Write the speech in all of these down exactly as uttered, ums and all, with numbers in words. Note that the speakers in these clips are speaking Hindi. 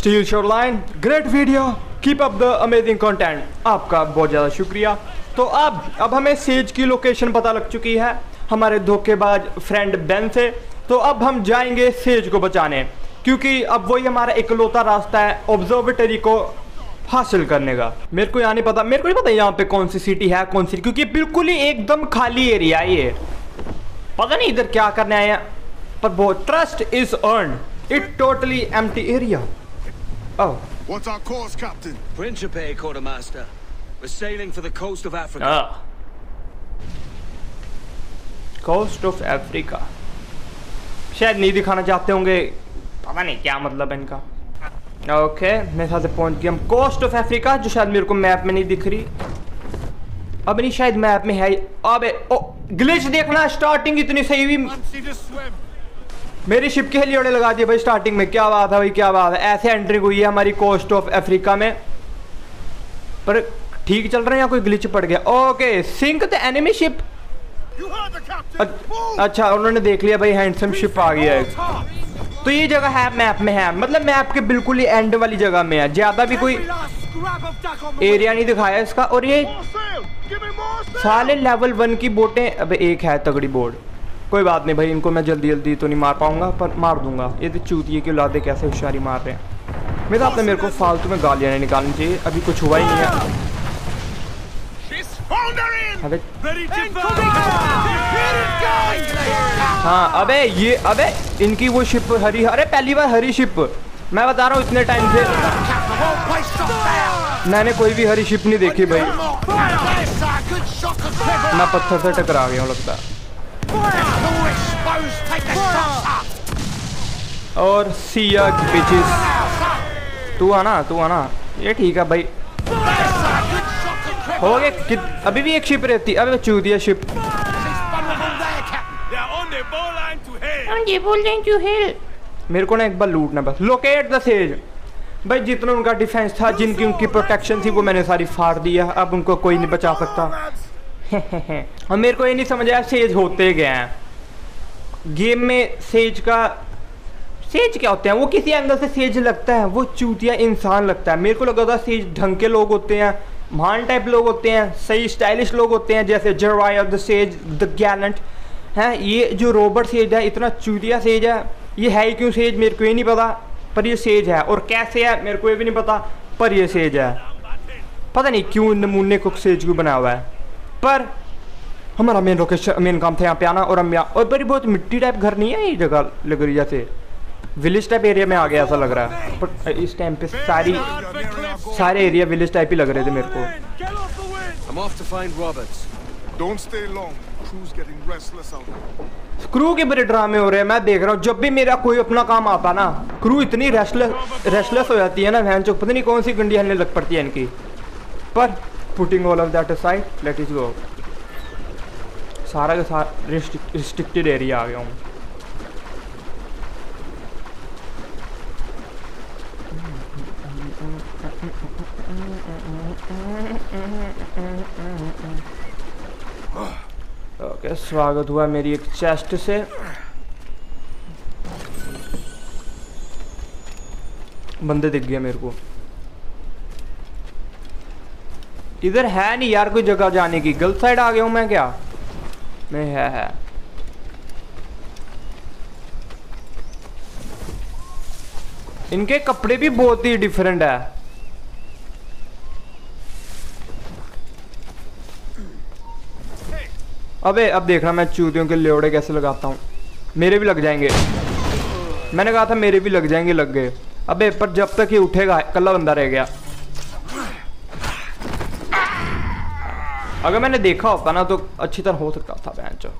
Steel shoreline, great video, keep up the amazing content. आपका बहुत ज़्यादा शुक्रिया। तो अब अब हमें सेज की लोकेशन पता लग चुकी है हमारे धोखेबाज फ्रेंड बेन से। तो अब हम जाएंगे सेज को बचाने, क्योंकि अब वही हमारा इकलौता रास्ता है ऑब्जर्वेटरी को हासिल करने का। मेरे को यहाँ नहीं पता, मेरे को नहीं पता यहाँ पे कौन सी सिटी है कौन सी, क्योंकि बिल्कुल ही एकदम खाली एरिया है ये। पता नहीं इधर क्या करने आए हैं, पर बहुत trust is earn it totally empty area. Oh. What's our course, Captain? Principe, Quartermaster. We're sailing for the coast of Africa. Ah. Coast of Africa. शायद नहीं दिखाना चाहते होंगे, पता नहीं क्या मतलब है इनका। ओके, मेरे साथ पहुंच गए हम कोस्ट ऑफ अफ्रीका, जो शायद मेरे को मैप में नहीं दिख रही। अब नहीं, शायद मैप में है। अबे ओ ग्लिच देखना, स्टार्टिंग इतनी सही हुई। मेरी शिप के लिए लगा दिए भाई स्टार्टिंग में। क्या बात है भाई, क्या बात है। ऐसे एंट्री हुई है हमारी कोस्ट ऑफ अफ्रीका में, पर ठीक चल रहे हैं या कोई ग्लिच पड़ गया। Okay, sink the enemy ship. अच्छा, उन्होंने देख लिया भाई, हैंडसम शिप आ गया है। तो ये जगह है मैप में है, मतलब मैप के बिल्कुल ही एंड वाली जगह में है, ज्यादा भी कोई एरिया नहीं दिखाया इसका। और ये साले लेवल वन की बोटें। अब एक है तगड़ी बोर्ड, कोई बात नहीं भाई, इनको मैं जल्दी जल्दी तो नहीं मार पाऊंगा, पर मार दूंगा। ये तो चूतिए की औलादे कैसे होशियारी मार रहे हैं। मेरे आपने मेरे को फालतू में गालियां नहीं निकालनी चाहिए, अभी कुछ हुआ ही नहीं है। अबे हाँ, अबे ये अबे इनकी वो शिप हरी, अरे पहली बार हरी शिप। मैं बता रहा हूँ इतने टाइम से मैंने कोई भी हरी शिप नहीं देखी भाई। मैं पत्थर से टकरा गया हूँ लगता है। और सिया बिचेस, तू आना तू आना, ये ठीक है भाई। हो गए, अभी भी एक शिप रहती। अबे चूतिया शिप। मेरे को ना एक बार लूटना बस। Locate the sage. भाई जितना उनका डिफेंस था, जिनकी उनकी प्रोटेक्शन थी, वो मैंने सारी फाड़ दिया। अब उनको कोई नहीं बचा सकता। और मेरे को ये नहीं समझ आया सेज होते गए हैं गेम में। सेज का सेज क्या होते हैं? वो किसी एंगल से सेज लगता है, वो चूतिया इंसान लगता है। मेरे को लगा था सेज ढंग के लोग होते हैं, महान टाइप लोग होते हैं, सही स्टाइलिश लोग होते हैं, जैसे जरवाया द सेज द गैलेंट है। ये जो रॉबर्ट सेज है, इतना चूतिया सेज है। ये है ही क्यों सेज मेरे को ये नहीं पता, पर ये सेज है। और कैसे है मेरे को ये भी नहीं पता, पर ये सेज है। पता नहीं क्यों नमूने को सेज क्यों बना हुआ है। पर हमारा मेन लोकेशन मेन काम था यहाँ पे आना। और हम यहाँ, और बड़ी बहुत मिट्टी टाइप घर नहीं है ये जगह, लग रही जैसे विलेज टाइप एरिया में आ गया ऐसा लग रहा है। पर इस टाइम पे सारी सारे एरिया विलेज टाइप ही लग रहे थे मेरे को। क्रू के बड़े ड्रामे हो रहे हैं, मैं देख रहा हूँ। जब भी मेरा कोई अपना काम आता ना, क्रू इतनी रेस्टलेस रेस्टलेस हो जाती है ना, वैन चौक पता नहीं कौन सी गंडी हलने लग पड़ती है इनकी। पर putting all of that aside, let's go. सारा का सारा रिस्ट्रिक्टेड एरिया आ गया हूँ। ओके, स्वागत हुआ मेरी एक चेस्ट से। बंदे दिख गए मेरे को। इधर है नहीं यार कोई जगह जाने की, गलत साइड आ गया हूं मैं क्या? मैं है है इनके कपड़े भी बहुत ही डिफरेंट है। अबे अब देखना मैं चूतियों के लेवड़े कैसे लगाता हूँ। मेरे भी लग जाएंगे, मैंने कहा था मेरे भी लग जाएंगे, लग गए। अबे पर जब तक ये उठेगा, कल्ला बंदा रह गया। अगर मैंने देखा होता ना तो अच्छी तरह हो सकता था। बेंचो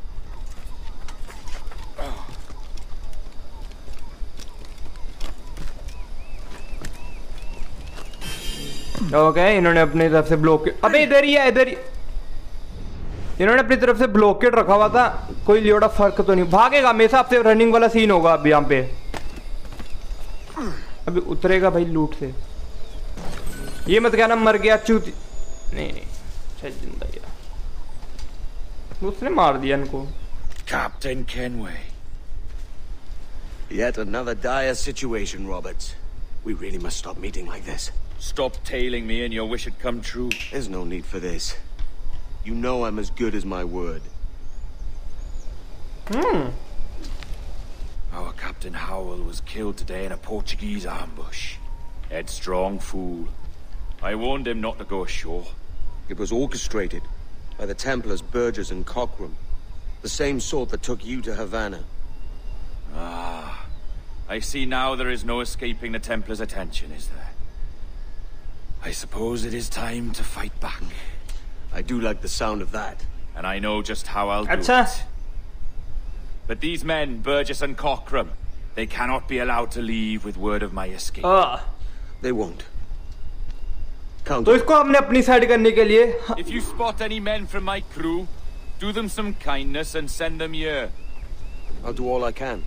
ओके, इन्होंने अपनी तरफ से ब्लॉक, अबे इधर ही है, इधर ही इन्होंने अपनी तरफ से ब्लॉकेट रखा हुआ था। कोई लियोड़ा फर्क तो नहीं भागेगा, मेरे हिसाब से रनिंग वाला सीन होगा अब यहाँ पे। अभी उतरेगा भाई लूट से। ये मत कहना मर गया चूती, नहीं नहीं शायद जिंदा गया। उसने मार दिया इनको। Captain Kenway. Yet another dire situation, Roberts. We really must stop meeting like this. Stop tailing me and your wish had come true. There's no need for this. You know I'm as good as my word. Hmm. Our Captain Howell was killed today in a Portuguese ambush. Headstrong fool. I warned him not to go ashore. It was orchestrated by the Templars Burgess and Cockram. The same sort that took you to Havana. Ah. I see now there is no escaping the Templars' attention, is there? I suppose it is time to fight back. I do like the sound of that. And I know just how I'll do अच्छा. it. But these men, Burgess and Cockram, they cannot be allowed to leave with word of my escape. Ah. They won't. Count तो on इसको हमने अपनी साइड करने के लिए If you spot any men from my crew, do them some kindness and send them here. I'll do all I can.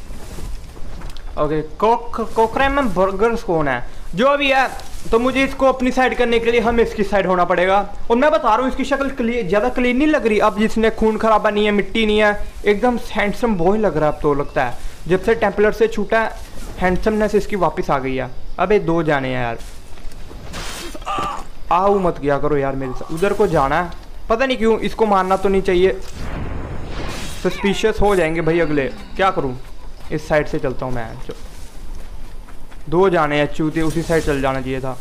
Okay कोक कोकरेम में बर्गर्स कौन है जो भी है, तो मुझे इसको अपनी साइड करने के लिए हमें इसकी साइड होना पड़ेगा। और मैं बता रहा हूँ इसकी शक्ल क्लीन, ज़्यादा क्लीन नहीं लग रही अब, जिसने खून खराबा नहीं है, मिट्टी नहीं है, एकदम हैंडसम बॉय लग रहा है अब तो लगता है। जब से टेम्पलर से छूटा है हैंडसमनेस इसकी वापस आ गई है। अबे दो जाने हैं यार, आओ मत किया करो यार मेरे साथ। उधर को जाना है, पता नहीं क्यों इसको मारना तो नहीं चाहिए, सस्पिशियस हो जाएंगे भाई अगले। क्या करूँ, इस साइड से चलता हूँ मैं। जो दो जाने हैं चूते, उसी साइड चल जाना चाहिए था।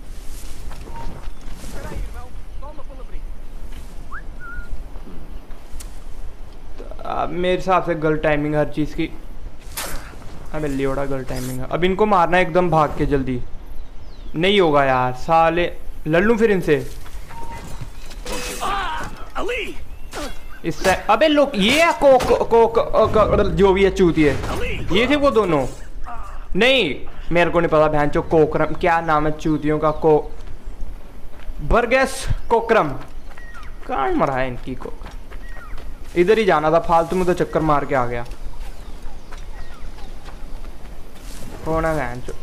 अब मेरे हिसाब से गलत टाइमिंग हर चीज़ की। अबे लियोड़ा गलत टाइमिंग है। अब इनको मारना है एकदम भाग के, जल्दी नहीं होगा यार साले। लड़ लूं फिर इनसे इससे। अबे लोग ये है कोक कोक को, जो भी है चूती है, ये थे वो दोनों। नहीं मेरे को नहीं पता बहन चो कोकरम क्या नाम है चूतियों का। को बर्गेस कोकरम कहाँ मरा है इनकी को। इधर ही जाना था फालतू में, तो चक्कर मार के आ गया। कौन है बहन चो।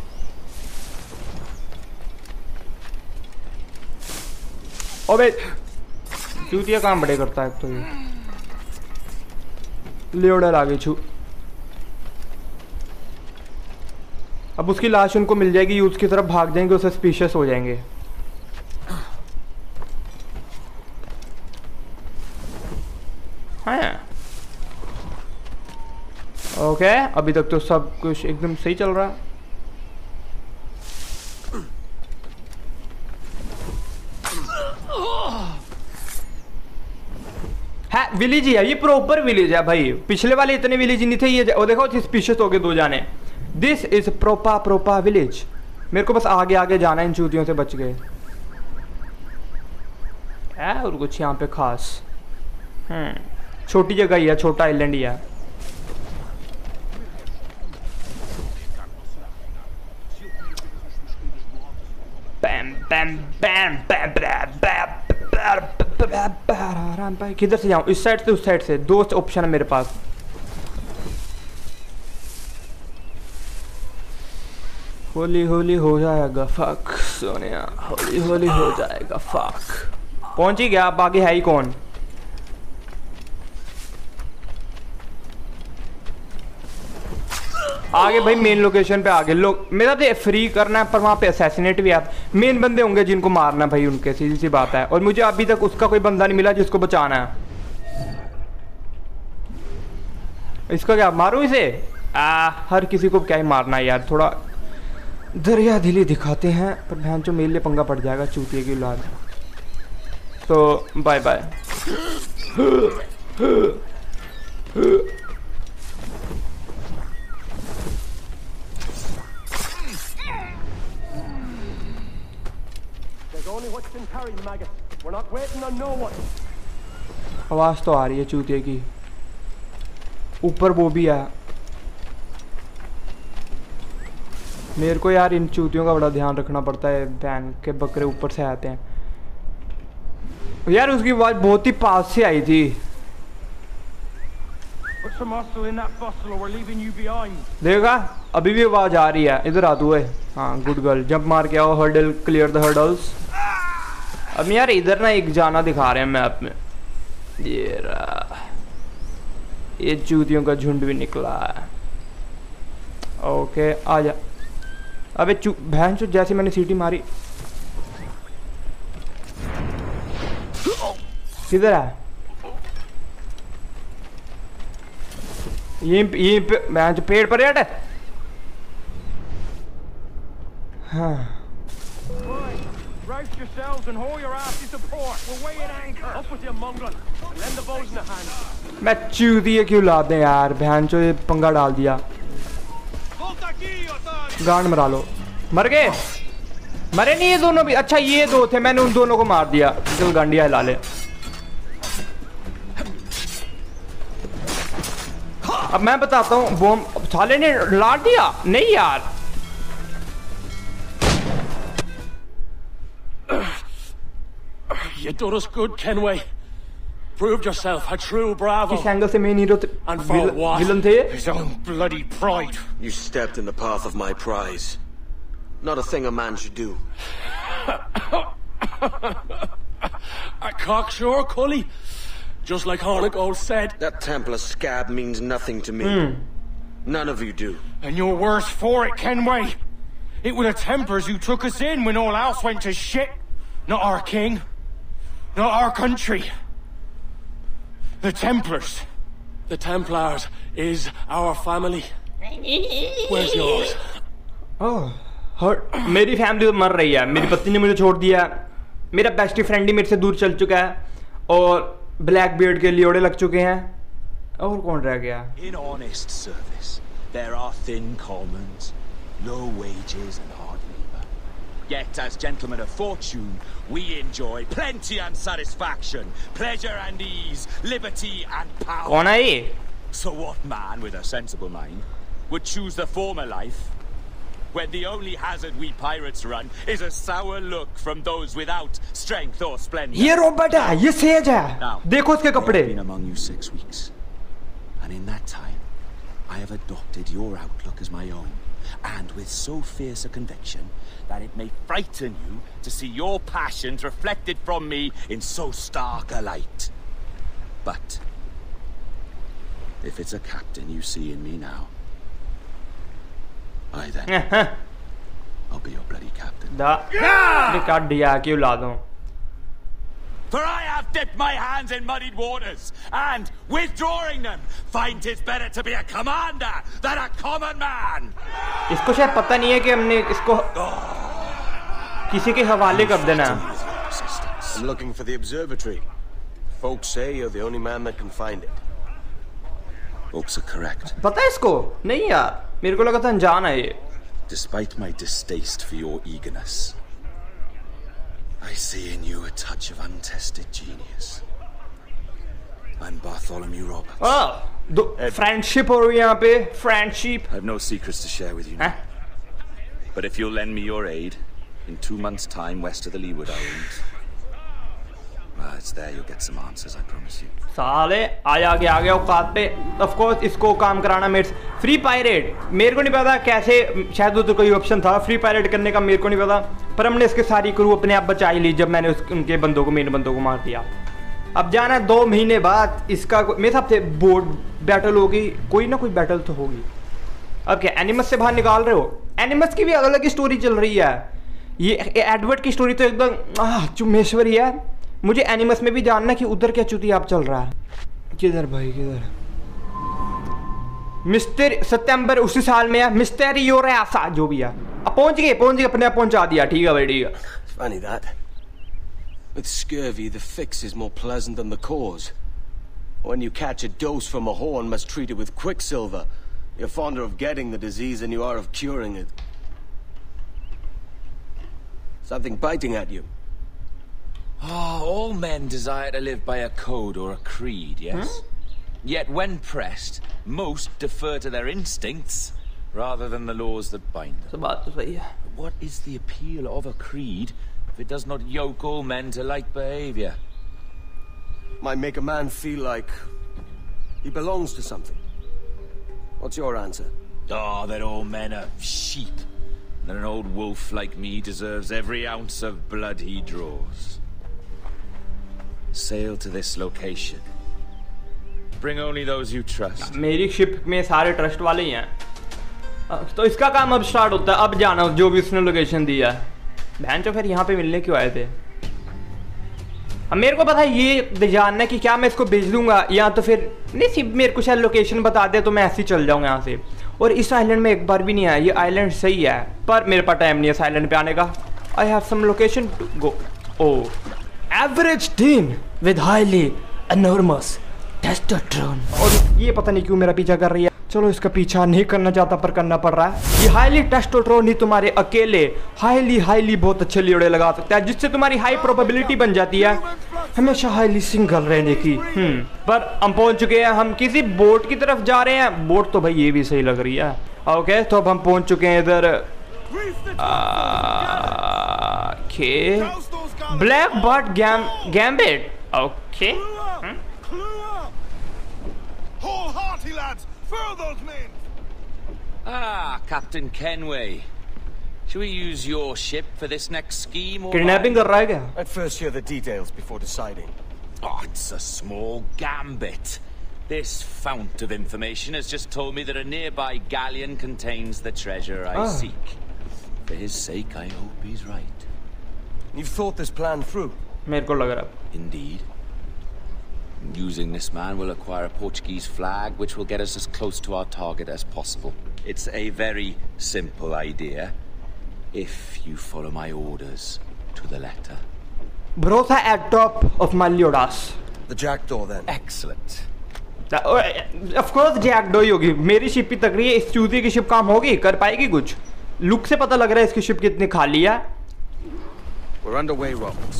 अबे चूतिया काम बड़े करता है तो ये लियोडर आगे छू। अब उसकी लाश उनको मिल जाएगी, उसकी तरफ भाग जाएंगे, उसे सस्पिशियस हो जाएंगे। हाँ ओके, अभी तक तो सब कुछ एकदम सही चल रहा है। है विलेज ही है ये, प्रॉपर विलेज है भाई। पिछले वाले इतने विलेज नहीं थे, ये वो देखो सस्पिशियस हो गए दो जाने। This is proper proper village. मेरे को बस आगे आगे जाना है, इन चूतियों से बच गए है और कुछ यहाँ पे खास। हम्म छोटी जगह ही है, छोटा आइलैंड ही है। बैम बैम बैम बैम बैम। किधर से जाऊँ, इस साइड से उस साइड से? दो ऑप्शन है मेरे पास। होली होली हो जाएगा फक सोनिया, होली होली हो जाएगा फक। पहुंच ही गया, अब आगे है ही कौन। आगे भाई मेन लोकेशन पे आगे लोग, मेरा तो फ्री करना है पर वहाँ पे असैसिनेट भी है। मेन बंदे होंगे जिनको मारना भाई उनके, सीधी सी बात है। और मुझे अभी तक उसका कोई बंदा नहीं मिला जिसको बचाना है। इसका क्या मारूं इसे? आ, हर किसी को क्या ही मारना है यार, थोड़ा दरिया दिली दिखाते हैं। पर बहन जो मेरे लिए पंगा पड़ जाएगा चूतिए की औलाद। तो बाय बाय। आवाज तो आ रही है चूतिए की, ऊपर वो भी है। मेरे को यार इन चूतियों का बड़ा ध्यान रखना पड़ता है, बहन के बकरे ऊपर से आते हैं यार। उसकी आवाज बहुत ही पास से आई थी। देखा अभी भी आवाज आ रही है, इधर आ तू है। हाँ गुड गर्ल, जंप मार के आओ, हर्डल क्लियर द हर्डल्स। अब यार इधर ना एक जाना दिखा रहे हैं मैप में, ये रहा, ये चूतियों का झुंड भी निकला है। ओके आ जा। अबे चू बहन चो, जैसे मैंने सीटी मारी किधर है ये ये बहन चो पेड़ पर हट। हाँ Rouse yourselves and haul your asses to port. We're weighing anchor. Up with your mongrel. Lend the bows in the hand. मैं चूतिए क्यों लाते हैं यार, बहन चो ये पंगा डाल दिया। गांड मरा लो। मर गए? मरे नहीं ये दोनों भी? अच्छा ये दो थे, मैंने उन दोनों को मार दिया। चल गांडिया हिला ले। अब मैं बताता हूँ, बॉम्ब साले ने लाड़ दिया। नहीं यार You done us good, Kenway. Proved yourself a true bravo. किस एंगल से main hero And for what? Villain थे? His own bloody pride. You stepped in the path of my prize. Not a thing a man should do. A cocksure, Cully. Just like Hornigold said. That Templar scab means nothing to me. Hmm. None of you do. And you're worse for it, Kenway. It were the Templars who took us in when all else went to shit. Not our king. Not our country. The Templars. The Templars is our family. Where's yours? Oh, हर मेरी फैमिली मर रही है, मेरी पत्नी ने मुझे छोड़ दिया, मेरा बेस्ट फ्रेंड ही मेरे से दूर चल चुका है, और ब्लैक बियर्ड के लियोड़े लग चुके हैं, और कौन रह गया? In honest service, there are thin commons, low wages and hard labor. Yet, as gentlemen of fortune, we enjoy plenty and satisfaction, pleasure and ease, liberty and power. कौन है ये? So what man with a sensible mind would choose the former life, when the only hazard we pirates run is a sour look from those without strength or splendor? ये रॉबर्ट है, ये सेज है, Now, देखो इसके कपड़े। I have been among you six weeks, and in that time, I have adopted your outlook as my own, and with so fierce a conviction that it may frighten you to see your passions reflected from me in so stark a light. But if it's a captain you see in me now, I then I'll be your bloody captain. दा काट दिया क्यों ला दूं? For I have dipped my hands in muddied waters, and withdrawing them, find it better to be a commander than a common man. इसको शायद पता नहीं है कि हमने इसको किसी के हवाले कर देना। I'm looking for the observatory. Folks say you're the only man that can find it. Folks are correct. पता है इसको? नहीं यार, मेरे को लगा था अनजान है ये। Despite my distaste for your eagerness, I see in you a touch of untested genius. I'm Bartholomew Roberts. Oh, दो फ्रेंडशिप हो रही है यहाँ पे, friendship. I have no secrets to share with you now. But if you'll lend me your aid, in two months' time west of the Leeward Islands, well, it's there you'll get some answers, I promise you. साले आया गया आ गया औकात पे। ऑफ कोर्स इसको काम कराना मेरे फ्री पायरेट, मेरे को नहीं पता कैसे, शायद उधर कोई ऑप्शन था फ्री पायरेट करने का, मेरे को नहीं पता, पर हमने इसके सारी क्रू अपने आप बचा ही ली जब मैंने उस, उनके बंदों को मेन बंदों को मार दिया। अब जाना है दो महीने बाद इसका मेरे हिसाब से बोर्ड बैटल होगी, कोई ना कोई बैटल तो होगी। अब क्या एनिमस से बाहर निकाल रहे हो? एनिमस की भी अलग अलग स्टोरी चल रही है, ये एडवर्ड की स्टोरी तो एकदम चुम्मेश्वरी है। मुझे एनिमस में भी जानना कि उधर क्या चुती आप चल रहा है। किधर भाई किधर? मिस्टर सितंबर उसी साल में है, मिस्टर योरेसा जो भी है। अब पहुंच गए पहुंच गए अपने आप पहुंचा दिया। ठीक है भाई ठीक है। Funny that. With scurvy, the fix is more pleasant than the cause. When you catch a dose from a horn, must treat it with quicksilver. You're fonder of getting the disease than you are of curing it. Something biting at you. Ah, all men desire to live by a code or a creed, yes? Hmm? Yet when pressed, most defer to their instincts rather than the laws that bind them. बात तो सही है। But what is the appeal of a creed if it does not yoke all men to like behavior? Might make a man feel like he belongs to something. What's your answer? Ah, that all men are sheep. That an old wolf like me deserves every ounce of blood he draws. Sail to this location. Bring only those you trust. मेरी शिप में सारे ट्रस्ट वाले ही हैं। तो इसका काम अब स्टार्ट होता है, अब जाना जो भी उसने लोकेशन दिया है। बहन चो फिर यहाँ पे मिलने क्यों आए थे? अब मेरे को पता है ये जानना है कि क्या मैं इसको भेज दूंगा या तो फिर नहीं, सिर्फ मेरे को शायद लोकेशन बता दे तो मैं ऐसे ही चल जाऊंगा यहाँ से। और इस आइलैंड में एक बार भी नहीं आया, ये आइलैंड सही है पर मेरे पास टाइम नहीं है इस आइलैंड पे आने का। I have some location to go. Oh average teen with highly enormous testosterone. और ये पता नहीं क्यों मेरा पीछा कर रही है। चलो इसका पीछा नहीं करना चाहता पर करना पड़ रहा है। ये हाईली टेस्टोस्टेरोन ही तुम्हारे अकेले हाईली हाईली बहुत अच्छे लीड़े लगा सकता है, जिससे तुम्हारी हाई प्रोबेबिलिटी बन जाती है हमेशा हाईली सिंगल रहने की। हम्म पर हम पहुंच चुके हैं, हम किसी बोट की तरफ जा रहे हैं। बोट तो भाई ये भी सही लग रही है। ओके तो अब हम पहुंच चुके हैं इधर। Okay black bird gam gambit. Okay Ah, Captain Kenway. Should we use your ship for this next scheme or kidnapping कर रहा है क्या? I'd first hear the details before deciding. Oh, it's a small gambit. This fount of information has just told me that a nearby galleon contains the treasure I Ah. seek. For his sake, I hope he's right. You've thought this plan through? मेरे को लग रहा है। Indeed. Using this man, we'll acquire a Portuguese flag, which will get us as close to our target as possible. It's a very simple idea, if you follow my orders to the letter. भरोसा at top of Meliodas. The jackdaw, then. Excellent. Of course jackdaw ही होगी। मेरी शिप ही तक रही है, इस चूती की शिप काम होगी, कर पाएगी कुछ? लुक से पता लग रहा है इसकी शिप कितनी खाली है। We're underway, Roberts.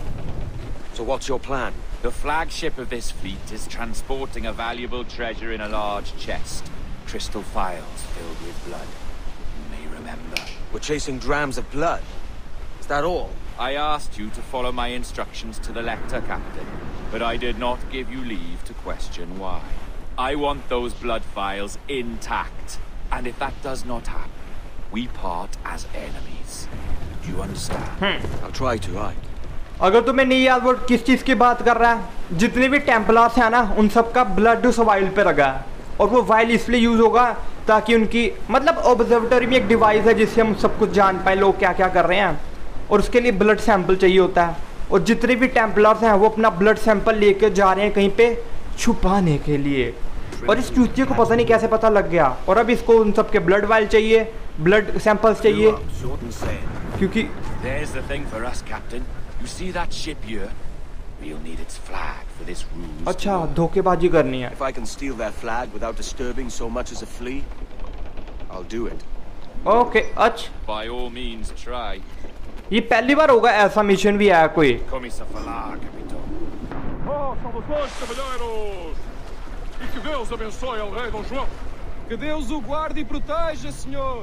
So what's your plan? The flagship of this fleet is transporting a valuable treasure in a large chest. Crystal phials filled with blood. You may remember. We're chasing drams of blood. Is that all? I asked you to follow my instructions to the letter, Captain, but I did not give you leave to question why. I want those blood phials intact, and if that does not happen, we part as enemies. Do you understand? Hmm. I'll try to, right? अगर तुम्हें नहीं याद वो किस चीज की बात कर रहा है, जितने भी टेम्पलर्स हैं ना उन सब का ब्लड उस वाइल पे लगा है। और वो वाइल इसलिए यूज होगा ताकि उनकी मतलब ऑब्जर्वेटरी में एक डिवाइस है जिससे हम सब कुछ जान पाए लोग क्या क्या कर रहे हैं, और उसके लिए ब्लड सैंपल चाहिए होता है। और जितने भी टेम्पलर्स हैं वो अपना ब्लड सैंपल लेके जा रहे हैं कहीं पे छुपाने के लिए। और इस चूतिए को पता नहीं कैसे पता लग गया, और अब इसको उन सब के ब्लड वाइल चाहिए, ब्लड सैंपल्स चाहिए क्योंकि There's the thing for us, Captain. You see that ship here? We'll need its flag for this ruse. अच्छा धोखेबाजी करनी है। If I can steal their flag without disturbing so much as a flea, I'll do it. Okay अच्छा By all means, try. ये पहली बार होगा ऐसा मिशन भी आया कोई। Come-se falar, Capitão. Oh, saudações, cavalheiros! E que Deus abençoe ao rei Dom João. Que Deus o guarde e proteja, senhor.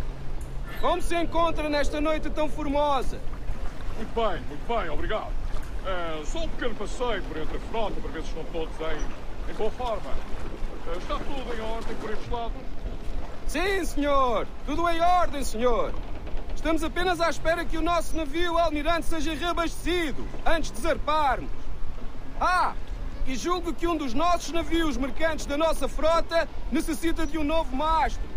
Como se encontra nesta noite tão formosa? Muito bem, muito bem, obrigado. É, só um pequeno passeio por entre a frota para ver se estão todos em, em boa forma. É, está tudo em ordem por estes lados? Sim, senhor. Tudo em ordem, senhor. Estamos apenas à espera que o nosso navio almirante seja reabastecido antes de zarparmos. Ah, e julgo que um dos nossos navios mercantes da nossa frota necessita de um novo mastro.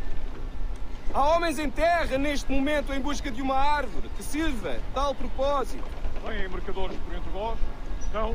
Há homens em terra neste momento em busca de uma árvore que sirva a tal propósito. Têm mercadores por entre vós? Não?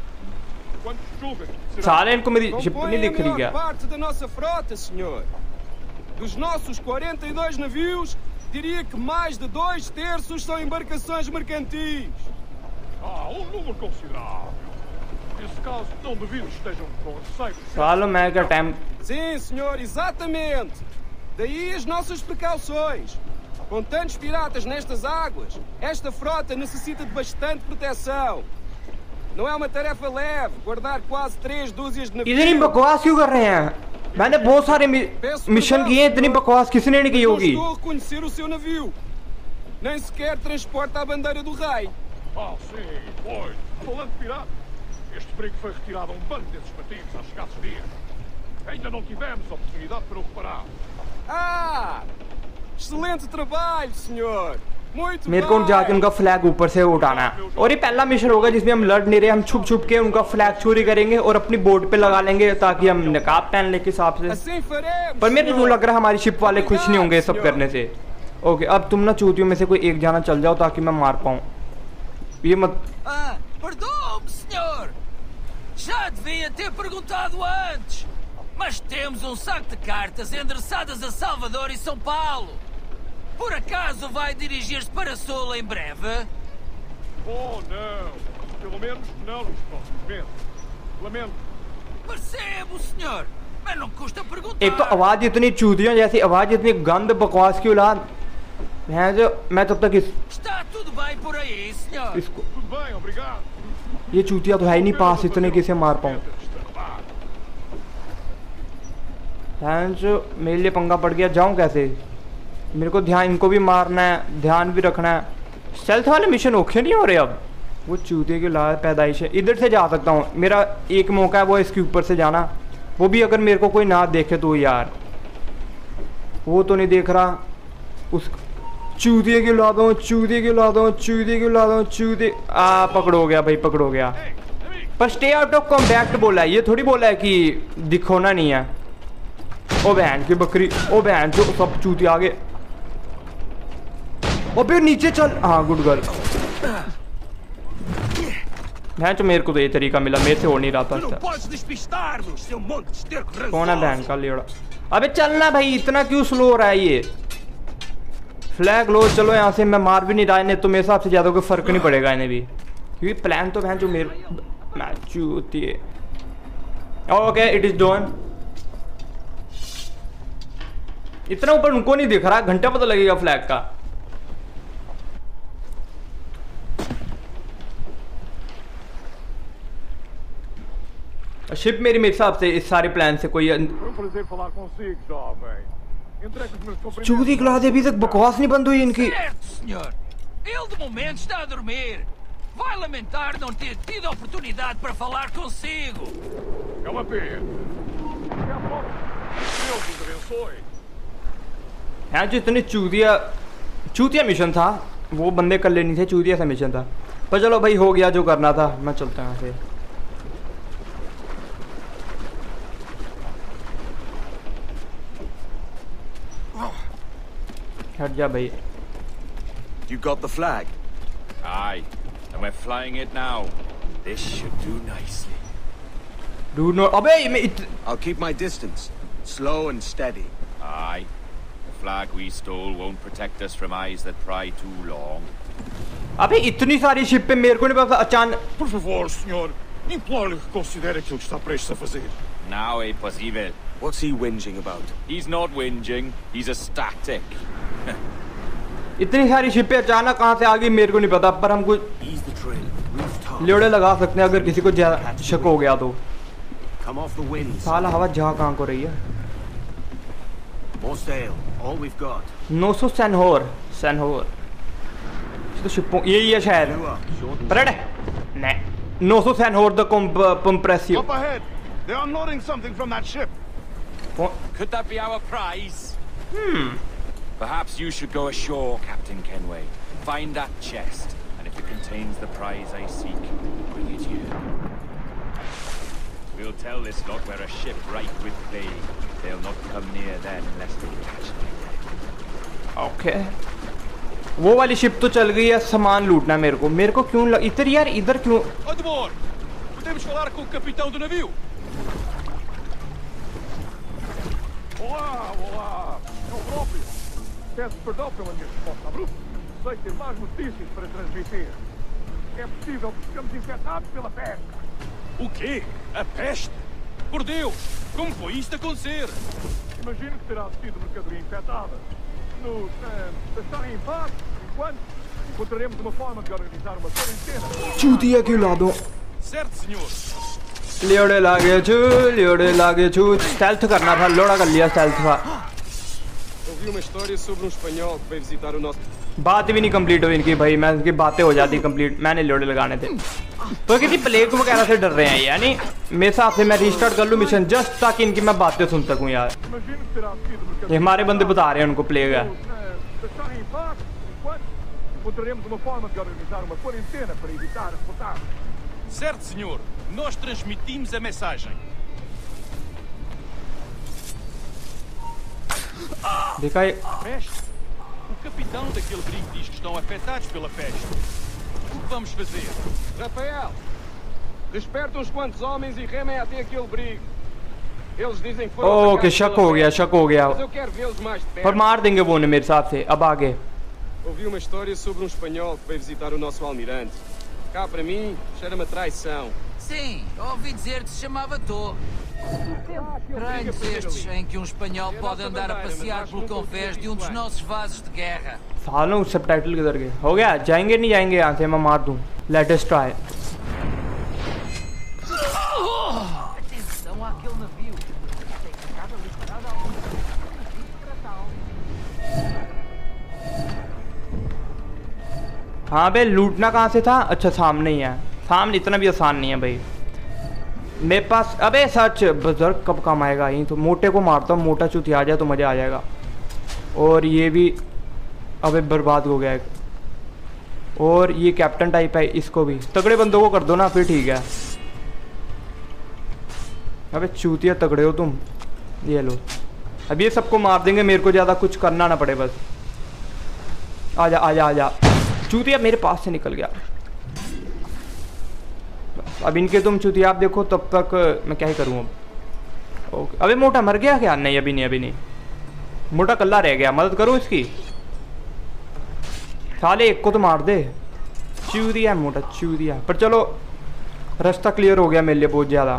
Quantos julgam? सारे इनको मेरी शिप Compõem नहीं a दिख रही maior क्या? parte da nossa frota, senhor. Dos nossos quarenta e dois navios, diria que mais de dois terços são embarcações mercantis. Ah, um número considerável. Nesse caso, não duvido que estejam com receio. सालों मैं क्या time Sim, senhor, exatamente. Daí as nossas precauções. Com tantos piratas nestas águas, esta frota necessita de bastante proteção. Não é uma tarefa leve guardar quase três dúzias de navios. इतनी बकवास क्यों कर रहे हैं? मैंने बहुत सारे मि, मिशन किए, इतनी बकवास किसी ने नहीं की Não होगी। estou a reconhecer o seu navio. Nem sequer transporta a bandeira do rei. Ah, sim, pois. Falando de piratas, este brinco foi retirado a um bando desses patins há escassos dias. Ainda não tivemos oportunidade para o reparar. Ah! Excelente trabalho, senhor! मेरे को जाके उनका फ्लैग ऊपर से उठाना है। और ये पहला मिशन होगा जिसमें हम लड़ नहीं रहे, हम छुप छुप के उनका फ्लैग चोरी करेंगे और अपनी बोट पे लगा लेंगे ताकि हम नकाब पहन ले के हिसाब से। पर मेरे को लग रहा है हमारी शिप वाले खुश नहीं होंगे सब करने से। ओके, अब तुम ना चूतियों में से कोई एक जाना चल जाओ ताकि मैं मार पाऊँ। ये मत Ah, perdão-me, senhor! Já devia ter perguntado antes! Mas temos um saco de cartas endereçadas a Salvador e São Paulo. Por acaso vai dirigir-se para Sul em breve? Oh, não. Pelo menos não nos próximos meses. Lamento. Percebo, senhor. Mas não custa perguntar. एक तो आवाज इतनी चूतियों जैसी आवाज, इतनी गंद बकवास की औलाद है जो मैं तब तक इस Está tudo bem por aí, senhor? इसको Tudo bem, obrigado. ये चूतिया तो है ही नहीं पास इतने किसे मार पाऊँ। जो मेरे लिए पंगा पड़ गया, जाऊं कैसे? मेरे को ध्यान इनको भी मारना है, ध्यान भी रखना है। स्टेल्थ वाले मिशन ओखे नहीं हो रहे अब। वो चूतिया की लाल पैदाइश है। इधर से जा सकता हूँ, मेरा एक मौका है वो इसके ऊपर से जाना, वो भी अगर मेरे को कोई ना देखे तो। यार वो तो नहीं देख रहा। उस चूतिया की ला दो, चूतिया की ला दो, चूतिया की ला दो, चूतिया आ पकड़ो गया भाई, पकड़ो गया। पर स्टे आउट ऑफ कॉम्बैक्ट बोला है, ये थोड़ी बोला है कि दिखोना नहीं है। ओ बहन की बकरी, ओ बहन जो सब चूतिया आगे। अबे नीचे चल। हाँ गुड गर्ल। बहन जो मेरे को तो ये तरीका मिला, मेरे से हो नहीं रहा था। कौन है बहन का लेड़ा? अबे चलना भाई, इतना क्यों स्लो हो रहा है ये? फ्लैग लो, चलो यहाँ से। मैं मार भी नहीं रहा इन्हें तो मेरे हिसाब से ज्यादा कोई फर्क नहीं पड़ेगा इन्हें भी, क्योंकि प्लान तो बहन जो मेरे मैच होती है। Okay it is done. इतना ऊपर उनको नहीं दिख रहा, घंटा पता लगेगा फ्लैग का। शिप मेरी मेरे हिसाब से इस सारे प्लान से कोई चूती खिला दे। अभी तक बकवास नहीं बंद हुई इनकी। Certo, senhor. Ele de momento está a dormir. Vai lamentar não ter tido a oportunidade para falar consigo. É uma pena. Até a próxima. Deus os abençoe. हाँ जो इतने चूतिया चूतिया मिशन था वो बंदे कर लेनी थे, चूतिया सा मिशन था। पर चलो भाई हो गया जो करना था। मैं चलता हूँ यहाँ से। हट जा भाई। You got the flag? Aye, and we're flying it now. This should do nicely. Do not. अबे मैं इत... I'll keep my distance. Slow and steady. Aye. The flag we stole won't protect us from eyes that pry too long. अबे इतनी सारी शिप पे मेरे को नहीं पता अचानक। Por favor, senhor. Imploro-lhe que considere aquilo que está prestes a fazer. Now é possível. What's he whinging about? He's not whinging, he's a static. इतनी सारी शिपें अचानक कहाँ से आ गई मेरे को नहीं पता, पर हम कुछ Ease the trail. Move top. लेड़े लगा सकते हैं अगर किसी को ज्यादा शक हो गया तो। Come off the wind. साला हवा जा कहाँ को रही है? More sail. All we've got. नौ सौ सैनहोर सैनहोर तो शिपों यही है शायद। New up. Short and parade नहीं नौ सौ सैनहोर the compressive. Up ahead. They're unloading something from that ship. Could that be our prize? Hmm. Perhaps you should go ashore, Captain Kenway. Find that chest, and if it contains the prize I seek, bring it here. We'll tell this lot we're a ship rife with plague. They'll not come near then unless they catch me. Okay वो वाली शिप तो चल गई है, सामान लूटना मेरे को। मेरे को क्यों लग... इधर यार इधर क्यों? Admor, podemos falar com o capitão do navio? Olá, olá, eu próprio. Peço perdão pela minha resposta abrupta. Sei ter mais notícias para transmitir. É possível que ficamos infectados pela peste. O quê? A peste? Por Deus! Como foi isto acontecer? Imagino que terá sido mercadoria infectada. Nos eh, deixarem em paz, enquanto encontraremos uma forma de organizar uma quarentena. चूतिया क्यों ला दो? Certo, senhor. लेड़े लागे छू लेड़े लागे छू। स्टेल्थ करना था, लोड़ा कर लिया स्टेल्थ था। Ouvi uma história sobre um espanhol que veio visitar o nosso... बात भी नहीं कंप्लीट हुई इनकी भाई, मैं इनकी बातें हो जाती कंप्लीट। मैंने लोड़े लगाने थे तो किसी प्लेग वगैरह से डर रहे हैं यानी मेरे हिसाब से मैं रीस्टार्ट कर लूँ मिशन जस्ट ताकि इनकी मैं बातें सुन सकूँ यार। Imagino que terá sido ये हमारे बंदे बता रहे हैं उनको प्लेग है। deixarem em paz, enquanto encontraremos uma forma de organizar uma quarentena para evitar as portadas. Certo, senhor. Nós transmitimos a mensagem. देखा ये Peste? O capitão daquele brinco diz que estão afetados pela peste. O que vamos fazer? Rafael, desperta uns quantos homens e remem até aquele brigo. Eles dizem que foram okay atacados शक pela हो गया peste, शक हो गया mas eu quero vê-los mais de पर perto. मार देंगे वो उन्हें मेरे हिसाब से अब आगे Ouvi uma história sobre um espanhol que veio visitar o nosso almirante. Cá para mim, cheira-me a traição. Sim, ouvi dizer que se chamava Tô. Estranhos estes em que um espanhol pode andar a passear pelo convés de um dos nossos vasos de guerra. सालों सबटाइटल किधर गए हो गया जाएंगे नहीं जाएंगे यहाँ से मैं मार दूँ let us try Atenção àquele navio. Tem ficado listada algum navio para tal. हाँ बे लूटना कहाँ से था अच्छा सामने ही है सामने इतना भी आसान नहीं है भाई मेरे पास अबे सच बुजुर्ग कब काम आएगा यहीं तो मोटे को मारता हूँ मोटा चूती आ जाए तो मज़ा आ जाएगा और ये भी अबे बर्बाद हो गया एक और ये कैप्टन टाइप है इसको भी तगड़े बंदों को कर दो ना फिर ठीक है अबे चूतिया तगड़े हो तुम ये लो अब ये सबको मार देंगे मेरे को ज़्यादा कुछ करना ना पड़े बस आजा आजा आजा चूतिया मेरे पास से निकल गया अब इनके तुम चूतिया आप देखो तब तक मैं क्या ही करूँ अब ओके अबे मोटा मर गया क्या नहीं अभी नहीं अभी नहीं मोटा कल्ला रह गया मदद करूँ इसकी साले एक को तो मार दे चूतिया मोटा चूतिया पर चलो रास्ता क्लियर हो गया मेरे लिए बहुत ज़्यादा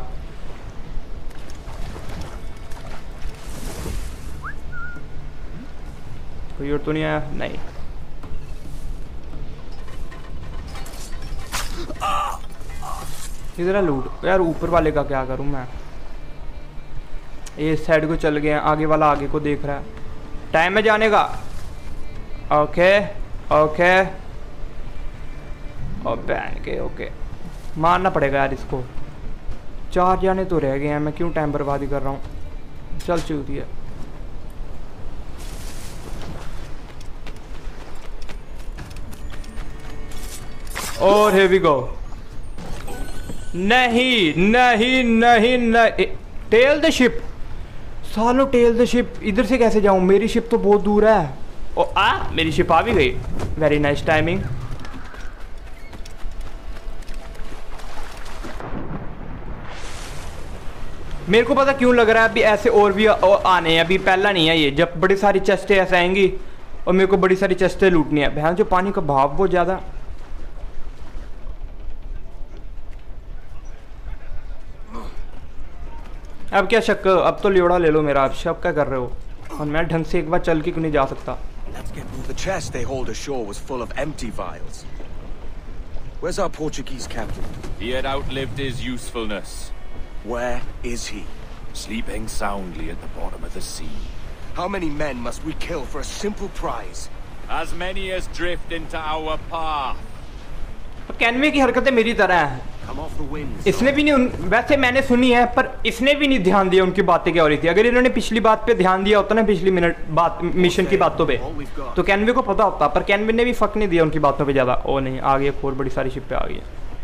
कोई और तो नहीं आया नहीं इधर लूट यार ऊपर वाले का क्या करूं मैं ये साइड को चल गए हैं आगे वाला आगे को देख रहा है टाइम है जाने का ओके ओके और बैन के ओके मारना पड़ेगा यार इसको चार जाने तो रह गए हैं मैं क्यों टाइम बर्बादी कर रहा हूँ चल चूती है और here we go नहीं नहीं नहीं नहीं टेल द शिप सालो टेल द शिप इधर से कैसे जाऊं मेरी शिप तो बहुत दूर है ओ आ मेरी शिप आ भी गई वेरी नाइस टाइमिंग मेरे को पता क्यों लग रहा है अभी ऐसे और भी आने हैं अभी पहला नहीं है ये जब बड़ी सारी चेस्टें ऐसे आएंगी और मेरे को बड़ी सारी चेस्टें लूटनी है भैया जो पानी का भाव बहुत ज़्यादा अब क्या शक अब तो लियोड़ा ले लो मेरा अब शक क्या कर रहे हो और मैं ढंग से एक बार चल के क्यों नहीं जा सकता The chest they hauled ashore was full of empty vials. Where's our Portuguese captain? He had outlived his usefulness. Where is he? Sleeping soundly at the bottom of the sea. How many men must we kill for a simple prize? As many as drift into our path. Kenway की हरकतें मेरी तरह हैं Come off the wind. इसने भी नहीं वैसे मैंने सुनी है पर इसने भी नहीं ध्यान दिया उनकी बातें क्या हो रही थी अगर इन्होंने पिछली बात पे ध्यान दिया होता ना पिछली मिनट बात मिशन की बातों पे तो कैनवे को पता होता पर कैनवे ने भी फक नहीं दिया उनकी बातों पे ज़्यादा ओ नहीं आ गई और बड़ी सारी शिप पे आ गई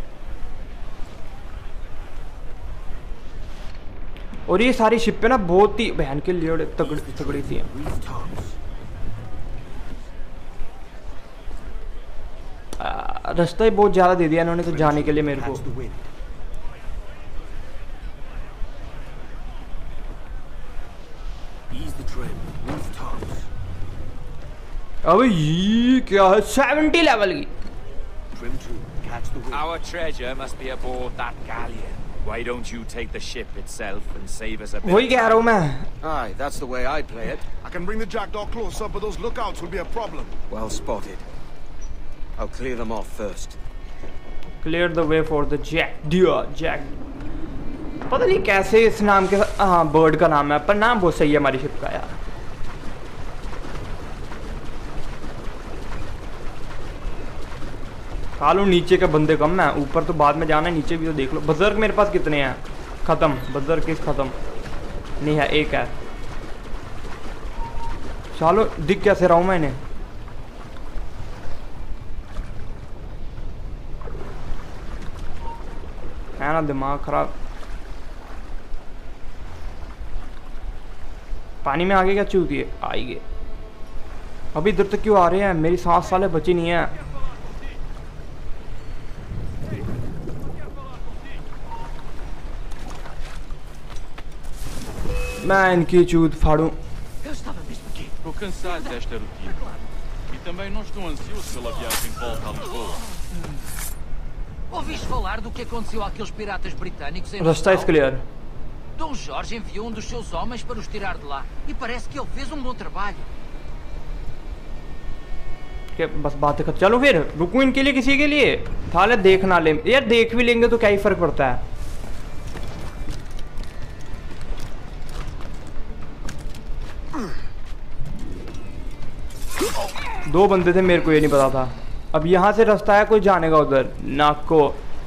और ये सारी शिप पे ना बहुत ही बहन के लिए तगड़ी तगड़ी थी रास्ता ही बहुत ज़्यादा दे दिया इन्होंने तो जाने के लिए मेरे को अबे ये क्या है सेवेंटी लेवल की Our treasure must be aboard that galleon. Why don't you take the ship itself and save us a bit? वही कह रहा हूँ मैं Aye, that's the way I'd play it. I can bring the jackdaw closer, but those lookouts will be a problem. Well spotted. I'll clear them off first. Clear the way for the jack dear jack पता नहीं कैसे इस नाम के हाँ बर्ड का नाम है पर नाम बहुत सही है हमारी शिप का यार खालो नीचे के बंदे कम है ऊपर तो बाद में जाना है नीचे भी तो देख लो बजर्ग मेरे पास कितने हैं खत्म बजर्ग किस खत्म नहीं है एक है चलो दिख कैसे रहा हूँ मैंने है ना दिमाग खराब। पानी में आगे क्या चूती है आएगी। अभी इधर तक क्यों आ रहे हैं? मेरी सांस साले बची नहीं है। मैं इनकी चूत फाड़ू। Estou cansado desta rotina. E também não estou ansioso pela viagem de volta a Lisboa. Ouviste falar do que aconteceu àqueles piratas britânicos em रास्ता Portugal? Clear. Dom Jorge enviou um dos seus homens para os tirar de lá. E parece que ele fez um bom trabalho. के बस बातें कर चलो फिर रुकूं इनके लिए किसी के लिए थाले देख ना ले यार। देख भी लेंगे तो क्या ही फर्क पड़ता है। दो बंदे थे मेरे को ये नहीं पता था। अब यहाँ से रास्ता है कोई जाने का उधर नाको।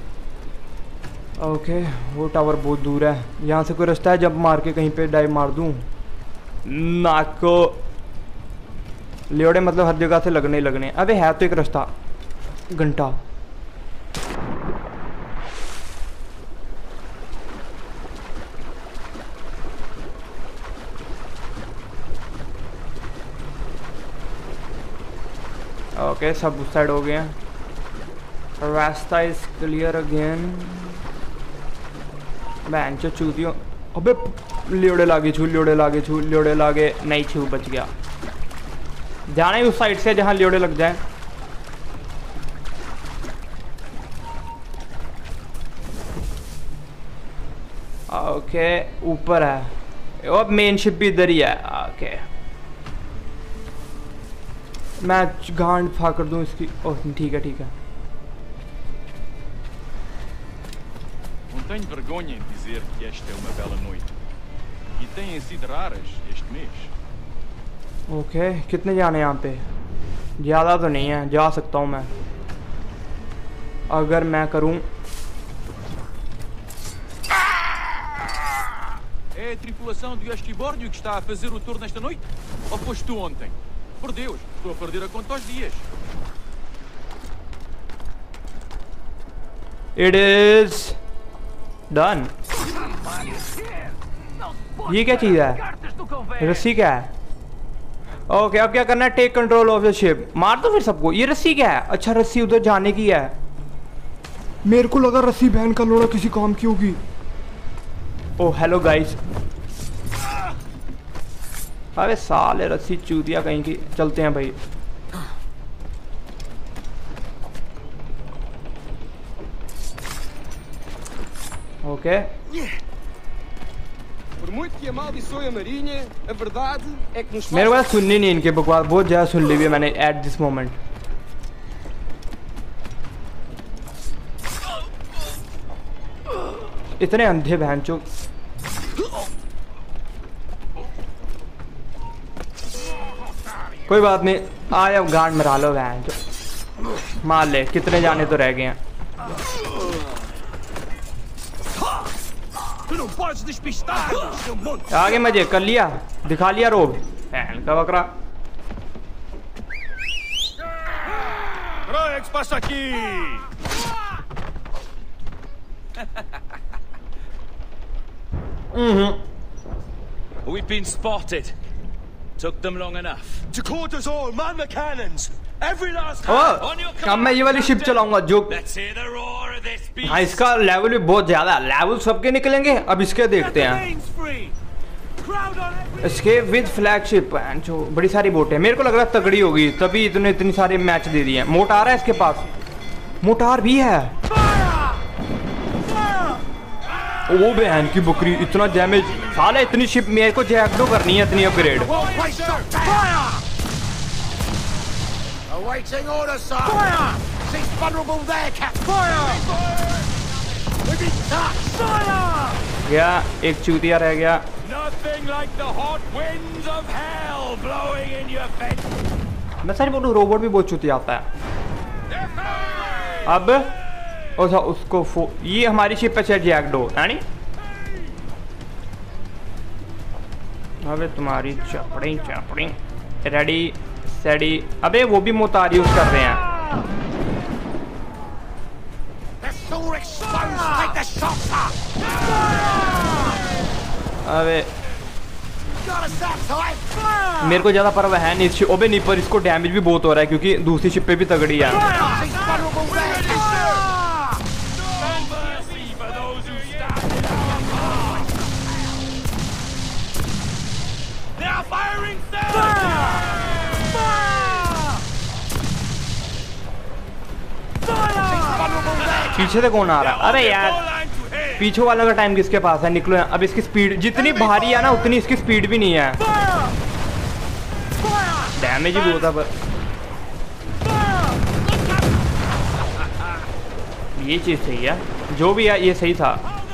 ओके वो टावर बहुत दूर है। यहाँ से कोई रास्ता है जब मार के कहीं पे डाइव मार दूँ नाको। लेवड़े मतलब हर जगह से लगने ही लगने। अबे है तो एक रास्ता घंटा। ओके सब उस साइड हो गए हैं। रास्ता इज क्लियर अगेन। बहन चो चूतियों। अबे लेवड़े लागे छू लेवड़े लागे छू लेवड़े लागे नहीं छू बच गया। जाना ही उस साइड से जहां लेवड़े लग जाए। ओके ऊपर है। अब मेन शिप भी इधर ही है। ओके मैं गांड फा कर दूं इसकी। ओह ठीक है ठीक है। Não tenho vergonha em dizer que esta é uma bela noite. E têm sido raras este mês. Okay कितने जाने यहाँ पे? ज़्यादा तो नहीं है जा सकता हूँ मैं अगर मैं करूँ। É a tripulação do Esquibórdio que está a fazer o tour nesta noite? Ou foste tu ontem? Por Deus, estou a perder a conta aos dias. It is done. ये क्या चीज़ है? रस्सी क्या है? ओके okay, अब क्या करना है? Take control of the ship. मार दो फिर सबको। ये रस्सी क्या है? अच्छा रस्सी उधर जाने की है। मेरे को लगा रस्सी बहन का लोड़ा किसी काम की होगी। Oh hello guys. अबे साले रस्सी चूतिया कहीं की। चलते हैं भाई। Okay Por muito que amaldiçoe a marinha, a verdade é que nos मेरे पास सुननी नहीं इनके बकवास। बहुत ज़्यादा सुन ली है मैंने एट दिस मोमेंट। इतने अंधे बहनचोद। कोई बात नहीं आया गांड मरा लो बहनचोद। मार ले। कितने जाने तो रह गए हैं। आगे मजे कर लिया दिखा लिया रोब बहन का बकरा। Roex, passa aqui! Mhm. We've been spotted. Took them long enough. To quarters all, man the cannons! Every last hand on your अब मैं ये वाली शिप चलाऊंगा जो। Let's hear the roar of this beast. हाँ इसका लेवल भी बहुत ज्यादा है। लेवल सबके निकलेंगे। अब इसके देखते हैं। इसके विद फ्लैगशिप जो बड़ी सारी बोट है। मेरे को लग रहा है तगड़ी होगी तभी इतने इतनी सारे मैच दे दिए हैं। मोटार है इसके पास। मोटार भी है। ओ बहन की बकरी इतना डैमेज। साला इतनी शिप मेरे को जैकडो करनी है इतनी upgrade. Awaiting orders, sir. Fire! She's vulnerable there, Cap. Fire! We've been touched. Fire! गया एक चूतिया रह गया। Nothing like the hot winds of hell blowing in your face. मैं सच बोलूं रोबोट भी बहुत चूतिया आता है। अब ओसा उसको फो ये हमारी शिप पे चढ़ जैकडो है नी। अबे तुम्हारी चपड़ी चपड़ी रेडी सेडी। अबे वो भी मोटार यूज कर रहे हैं। They're all exposed. Take the अबे मेरे को ज्यादा परवाह है नहीं इस शिप, ओबे नहीं, पर इसको डैमेज भी बहुत हो रहा है क्योंकि दूसरी शिप पे भी तगड़ी है। पीछे से कौन आ रहा है? अरे यार पीछे वाला का टाइम किसके पास है? निकलो। अब इसकी स्पीड जितनी भारी है ना उतनी इसकी स्पीड भी नहीं है। डैमेज भी होता पर ये चीज सही है, जो भी है ये सही था।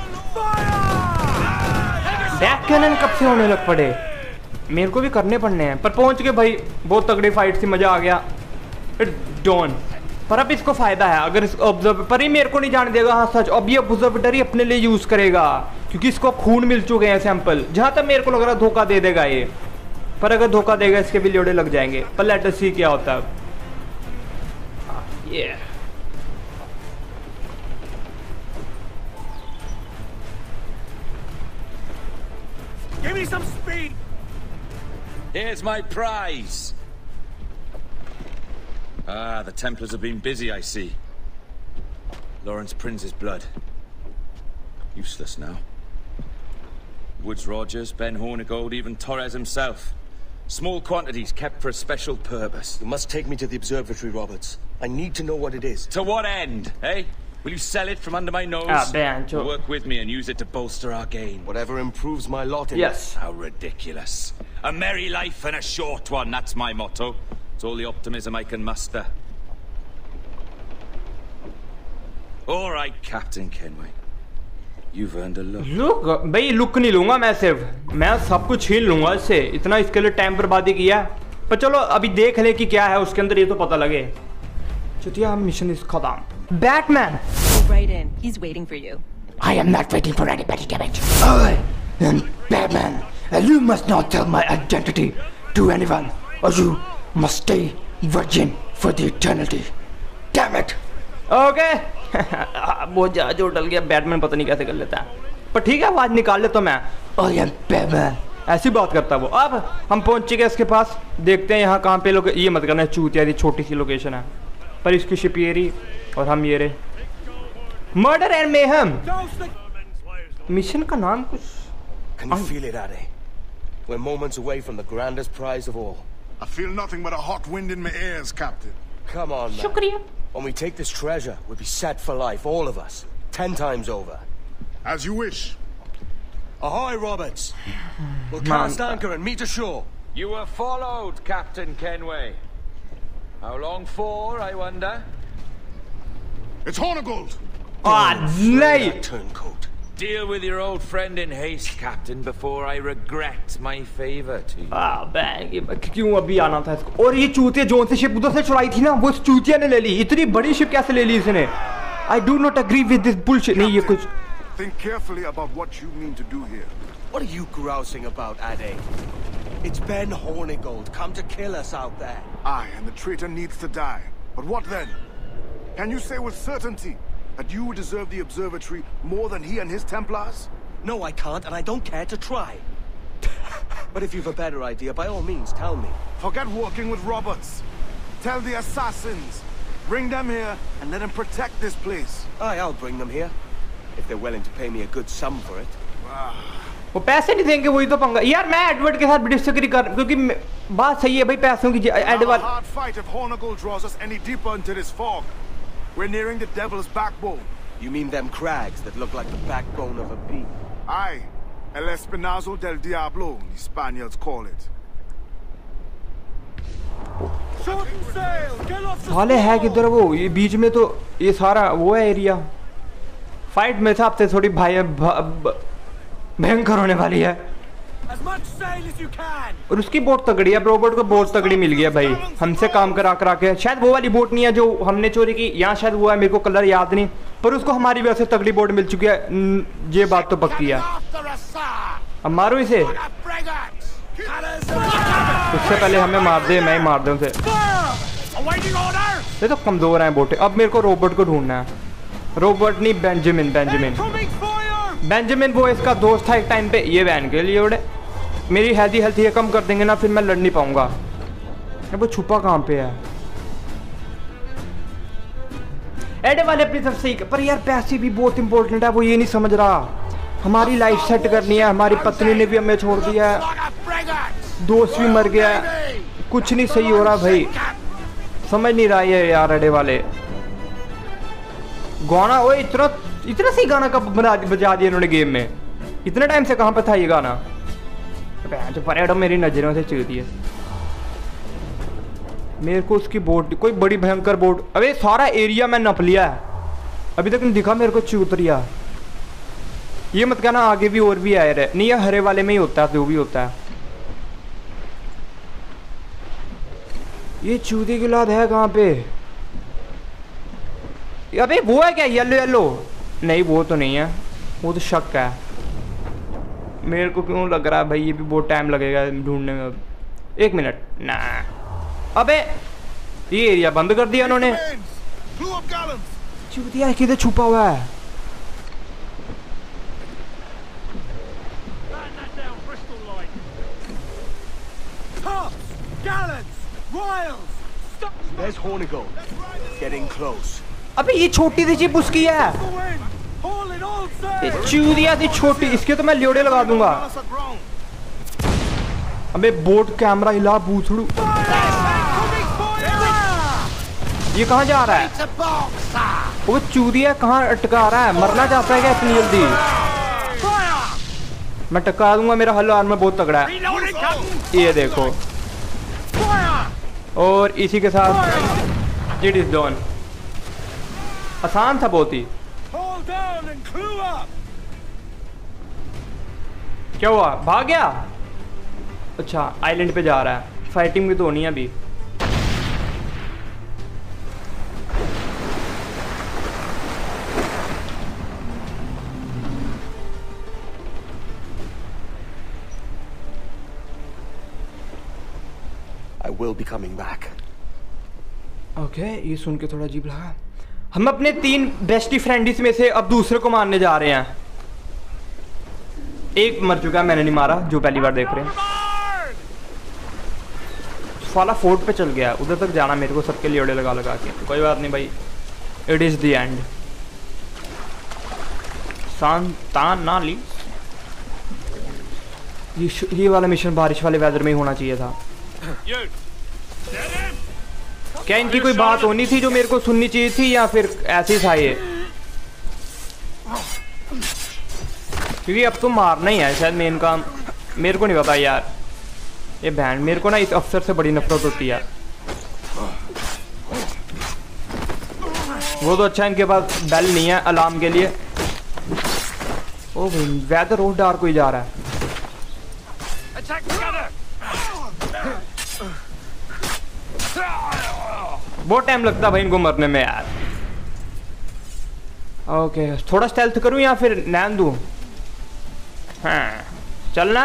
बैक कैनन कब से होने लग पड़े? मेरे को भी करने पड़ने हैं, पर पहुंच के भाई बहुत तगड़ी फाइट थी, मजा आ गया। It's done. पर अब इसको फायदा है अगर इस ऑब्जर्व पर ही मेरे को नहीं जाने देगा। हाँ सच, अब ये ऑब्जर्वेटर ही अपने लिए यूज करेगा क्योंकि इसको खून मिल चुके हैं सैंपल। जहां तक मेरे को लग रहा है धोखा दे देगा ये, पर अगर धोखा देगा इसके भी लोड़े लग जाएंगे। पर लेट अस सी क्या होता है। ये Give me some speed. Here's my prize. Ah, the Templars have been busy, I see. Lawrence Prince's blood. Useless now. Woods Rogers, Ben Hornigold, even Torres himself. Small quantities kept for a special purpose. You must take me to the observatory, Roberts. I need to know what it is. To what end, eh? Will you sell it from under my nose? Ah, Ben, or work with me and use it to bolster our gain? Whatever improves my lot in yes. it. How ridiculous. A merry life and a short one, that's my motto. It's all the optimism I can muster. All right, Captain Kenway. You've earned a look. Look भाई, लुक नहीं लूंगा मैं, सिर्फ मैं सब कुछ छीन लूंगा इससे। इतना इसके लिए टाइम बर्बादी किया, पर चलो अभी देख ले कि क्या है उसके अंदर, ये तो पता लगे। चुतिया मिशन इज खत्म। Batman right in. He's waiting for you. I am not waiting for anybody, damn it. I am Batman, and you must not tell my identity to anyone, or you must stay virgin for the eternity. Damn it. Okay बहुत ज्यादा जोर डल गया। बैटमैन पता नहीं कैसे कर लेता है, पर ठीक है आवाज निकाल लेता मैं। I am Batman. ऐसी बात करता वो। अब हम पहुंच चुके इसके पास, देखते हैं यहाँ कहाँ पे लोग। ये मत करना, चूतिया दी छोटी सी लोकेशन है, पर इसकी शिप ये रही और हम ये रहे। मर्डर एंड मेहम मिशन का नाम कुछ। Can you feel it, Ade? We're moments away from the grandest prize of all. I feel nothing but a hot wind in my ears, Captain. Come on, man. शुक्रिया। When we take this treasure, we'll be set for life, all of us. Ten times over. As you wish. Ahoy, Roberts! We'll cast anchor and meet ashore. You were followed, Captain Kenway. How long for, I wonder? It's Hornigold! Ah, नहीं। Turncoat. Deal with your old friend in haste, Captain, before I regret my favor to you. आ, बैग क्यों अभी आना था इसको? और ये चूतिया जोन से शिप उधर से चुराई थी ना, वो चूतिया ने ले ली। इतनी बड़ी शिप कैसे ले ली इसने? I do not agree with this bullshit. नहीं ये कुछ। Think carefully about what you mean to do here. What are you grousing about, Ade? It's Ben Hornigold, come to kill us out there. Aye, and the traitor needs to die. But what then? Can you say with certainty that you deserve the observatory more than he and his Templars? No, I can't, and I don't care to try. But if you've a better idea, by all means, tell me. Forget working with Roberts. Tell the assassins. Bring them here and let them protect this place. Aye, I'll bring them here. If they're willing to pay me a good sum for it. वो पैसे नहीं देंगे, वही तो पंगा। यार मैं एडवर्ड के साथ डिसएग्री कर, क्योंकि बात सही है भाई, पैसों की। Edward hard fight if Hornigold draws us any deeper into this fog. We're nearing the devil's backbone. You mean them crags that look like the backbone of a beast? Aye, El Espinazo del Diablo, the Spaniards call it. साले है किधर वो? ये बीच में तो ये सारा वो है एरिया। फाइट मेरे हिसाब से थोड़ी भाई भयंकर होने वाली है। और उसकी बोट तगड़ी है, रोबोट को बोट तगड़ी मिल गया भाई, हमसे काम करा करा के। शायद वो वाली बोट नहीं है जो हमने चोरी की, यहाँ शायद वो है, मेरे को कलर याद नहीं, पर उसको हमारी वजह से तगड़ी बोट मिल चुकी है। ये बात तो पक्की है। अब मारो इसे, उससे पहले हमें मार दे, मैं ही मार दूं उसे। ये तो कमजोर है बोटे। अब मेरे को रोबोट को ढूंढना है। रोबोट नहीं, बेंजामिन, बेंजामिन। बेंजामिन वो इसका दोस्त था एक टाइम पे। ये बहन के लिए उड़े मेरी हेल्थी हेल्थी ये कम कर देंगे ना, फिर मैं लड़ नहीं पाऊंगा। वो छुपा कहाँ पे है? एडे वाले अपनी तरफ से, पर यार पैसे भी बहुत इंपॉर्टेंट है, वो ये नहीं समझ रहा। हमारी लाइफ सेट करनी है, हमारी पत्नी ने भी हमें छोड़ दिया है, दोस्त भी मर गया है, कुछ नहीं सही हो रहा भाई, समझ नहीं रहा ये यार। एडे वाले गाना, वो इतना इतना सही गाना कब बना बजा दिया इन्होंने गेम में? इतने टाइम से कहाँ पे था ये गाना? जो परेड मेरी नजरों से चलती है। मेरे को उसकी बोट, कोई बड़ी भयंकर बोट, अबे सारा एरिया मैं नप लिया है, अभी तक नहीं दिखा मेरे को चूतरिया। ये मत कहना आगे भी और भी आए रहे, नहीं ये हरे वाले में ही होता है जो भी होता है। ये चूती की लाद है कहाँ पे? अबे वो है क्या येलो येलो? नहीं वो तो नहीं है, वो तो शक है। मेरे को क्यों लग रहा है भाई ये भी बहुत टाइम लगेगा ढूंढने में। अब एक मिनट ना, अबे ये एरिया बंद कर दिया उन्होंने। चूतिया किधर छुपा हुआ है? There's Hornigold. Getting close. अबे ये छोटी सी चिप उसकी है, चूतिया सी छोटी, इसके तो मैं ल्योड़े लगा दूंगा। अबे बोट कैमरा हिला बूथड़ू। ये कहाँ जा रहा है? वो चूतिया कहाँ अटका रहा है? मरना चाहता है क्या इतनी जल्दी? मैं टका दूंगा, मेरा हल आर्मर बहुत तगड़ा है। ये देखो, और इसी के साथ इट इज डन। आसान था बहुत ही। क्या हुआ? भाग गया? अच्छा आइलैंड पे जा रहा है, फाइटिंग भी तो होनी है अभी। I will be coming back. Okay okay, ये सुन के थोड़ा अजीब लगा। हम अपने तीन बेस्टी फ्रेंड्स में से अब दूसरे को मारने जा रहे हैं। एक मर चुका है, मैंने नहीं मारा, जो पहली बार देख रहे हैं। साला फोर्ट पे चल गया, उधर तक जाना मेरे को सबके लियोड़े लगा लगा के। कोई बात नहीं भाई, इट इज द एंड। सांतान ना ली, ये ये वाला मिशन बारिश वाले वेदर में ही होना चाहिए था। क्या इनकी कोई बात होनी थी जो मेरे को सुननी चाहिए थी, या फिर ऐसे ही था ये? क्योंकि अब तो मारना ही है शायद मेन काम, मेरे को नहीं पता यार। ये बैंड, मेरे को ना इस अफसर से बड़ी नफरत होती है। वो तो अच्छा इनके पास बेल नहीं है अलार्म के लिए। ओ भाई वेदर रोड डार्क कोई जा रहा है। बहुत टाइम लगता है भाई इनको मरने में यार। ओके थोड़ा स्टेल्थ करूं या फिर नैन दूं? हाँ चलना।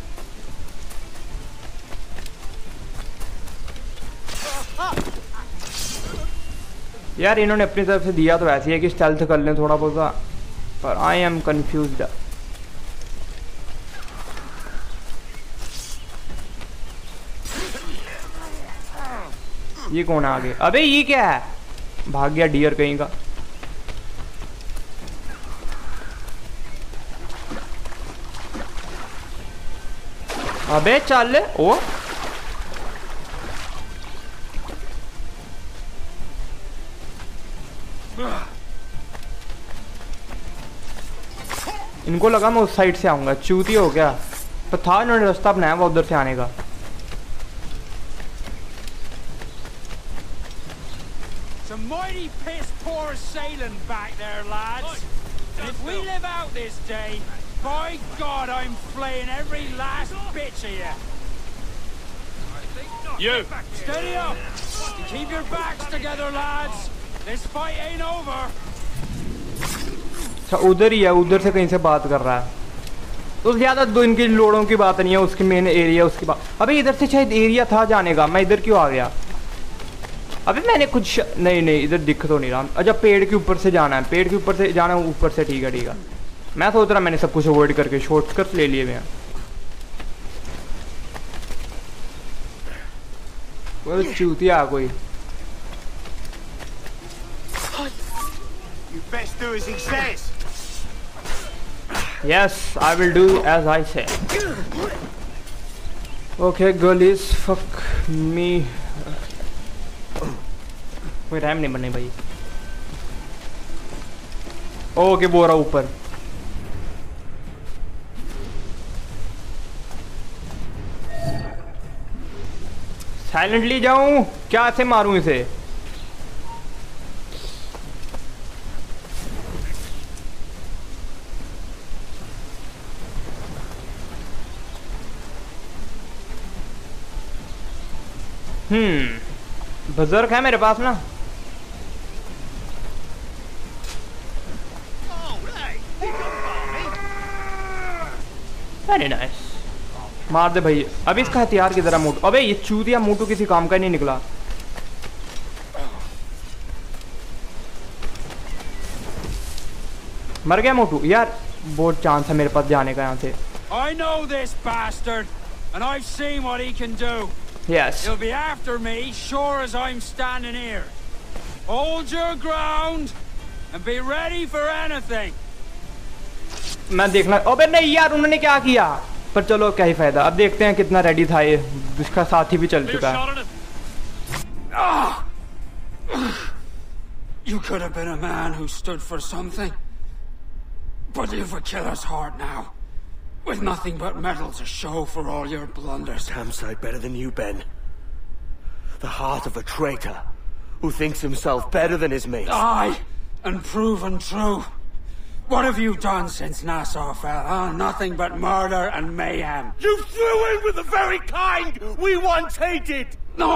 यार इन्होंने अपनी तरफ से दिया तो ऐसी है कि स्टेल्थ कर लें थोड़ा बहुत, पर आई एम कंफ्यूज्ड। ये कौन है आगे? अबे ये क्या है? भाग गया डियर कहीं का। अबे चल ओ, इनको लगा मैं उस साइड से आऊंगा, चूती हो गया। तो था इन्होंने रास्ता बनाया हुआ उधर से आने का। Mighty piss poor sailing back there, lads. And if we live out this day, by God, I'm flaying every last bitch of you. You! Steady up! And keep your backs together, lads. This fight ain't over. अच्छा उधर ही है, उधर से कहीं से बात कर रहा है। तो ज्यादा दो इनकी लोड़ों की बात नहीं है, उसकी मेन एरिया उसकी बात। अबे इधर से शायद एरिया था जाने का, मैं इधर क्यों आ गया? अबे मैंने कुछ नहीं नहीं इधर दिख तो नहीं रहा। अच्छा पेड़ के ऊपर से जाना है, पेड़ के ऊपर से जाना है, ऊपर से। ठीक है ठीक है मैं सोच रहा मैंने सब कुछ अवॉइड करके शॉर्टकट ले लिए मैं। वो चूतिया कोई। You best do as he says. Yes, I will do as I say. Okay, girlies, fuck me. कोई रैम नहीं बने भाई। ओके वो रहा ऊपर। साइलेंटली जाऊं क्या ऐसे मारूं इसे? हम्म बजर्क है मेरे पास ना। वेरी नाइस, मार दे भाई। अब इसका हथियार की तरह मोटू। अबे ये चूतिया मोटू किसी काम का नहीं निकला। मर गया मोटू यार। बहुत चांस है मेरे पास जाने का यहाँ से। I know this bastard, and I've seen what he can do. Yes. He'll be after me, sure as I'm standing here. Hold your ground and be ready for anything. मैं देखना। अबे नहीं यार उन्होंने क्या किया, पर चलो क्या ही फायदा। अब देखते हैं कितना रेडी था ये। इसका साथी भी चल चुका है। You could have been a man who stood for something, but you've a killer's heart now, with nothing but metal to show for all your blunders. Damn sight better than you, Ben. The heart of a traitor who thinks himself better than his mates. Aye, and proven true. What have you done since Nassau fell, huh? Nothing but murder and mayhem. You threw in with the very kind we once hated! No!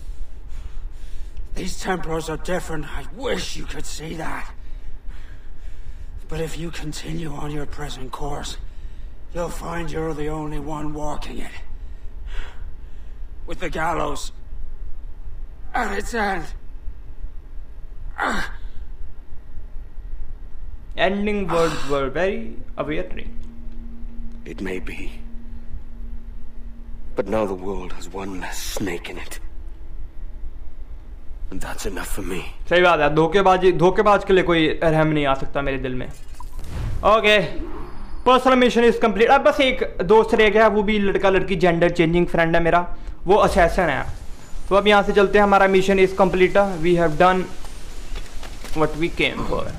These Templars are different. I wish you could see that. But if you continue on your present course, you'll find you're the only one walking it. With the gallows at its end. Ending words were very awaiting. It may be. But now the world has one less snake in it. And that's enough for me. सही बात है। धोखेबाजी धोखेबाज के लिए कोई रहम नहीं आ सकता मेरे दिल में। Okay, personal mission is complete. अब बस एक दोस्त रह गया, वो भी लड़का लड़की जेंडर चेंजिंग फ्रेंड है मेरा, वो असैसन है। तो अब यहाँ से चलते हैं। हमारा mission is complete. We have done what we came for.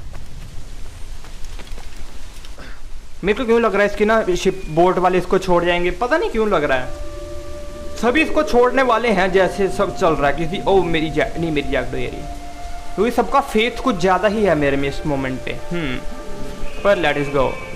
मेरे को क्यों लग रहा है इसकी ना शिप बोट वाले इसको छोड़ जाएंगे, पता नहीं क्यों लग रहा है। सभी इसको छोड़ने वाले हैं जैसे सब चल रहा है। किसी ओ मेरी जैक नहीं मेरी जैक दो यारी, क्योंकि सबका फेथ कुछ ज़्यादा ही है मेरे में इस मोमेंट पे। हम्म पर लेट इज गो।